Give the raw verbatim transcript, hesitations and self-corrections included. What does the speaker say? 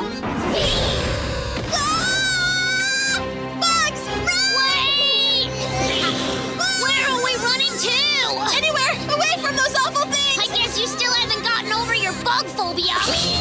Ah! Bugs, run! Wait! Where are we running to? Anywhere away from those awful things! I guess you still haven't gotten over your bug phobia.